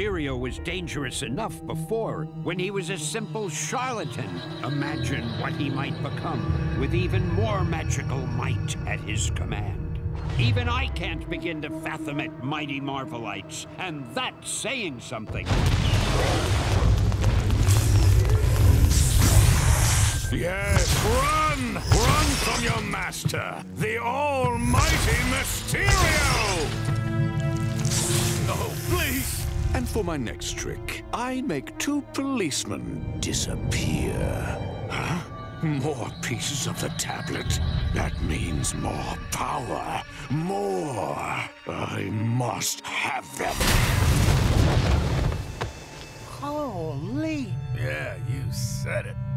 Mysterio was dangerous enough before, when he was a simple charlatan. Imagine what he might become with even more magical might at his command. Even I can't begin to fathom it, mighty Marvelites, and that's saying something. Yes, run! Run from your master, the almighty Mysterio! No, please! And for my next trick, I make 2 policemen disappear. Huh? More pieces of the tablet. That means more power. More. I must have them. Holy! Yeah, you said it.